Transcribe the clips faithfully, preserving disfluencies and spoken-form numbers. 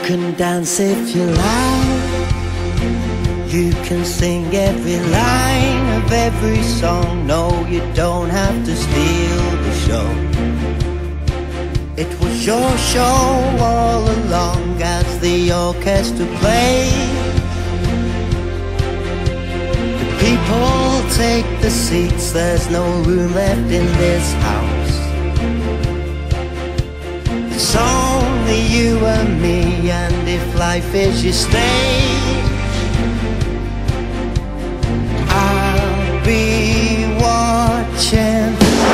can dance if you like. You can sing every line of every song. No, you don't have to steal the show. It was your show all along as the orchestra played. The people take the seats, there's no room left in this house. It's only you and me, and if life is your stage, I'll be watching.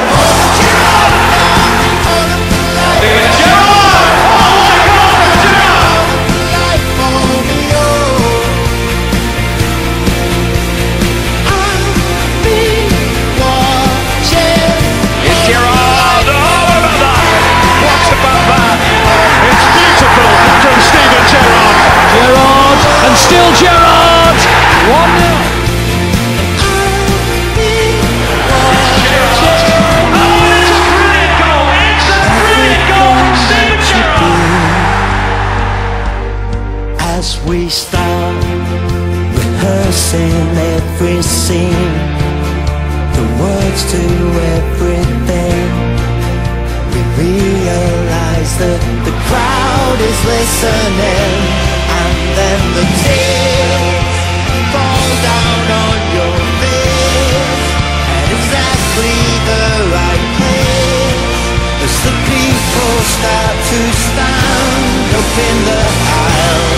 Gerrard, and still Gerrard! one nil. As we start rehearsing every scene, the words to everything, we realize that the crowd is listening. And then the tears fall down on your face at exactly the right place, as the people start to stand up in the aisle.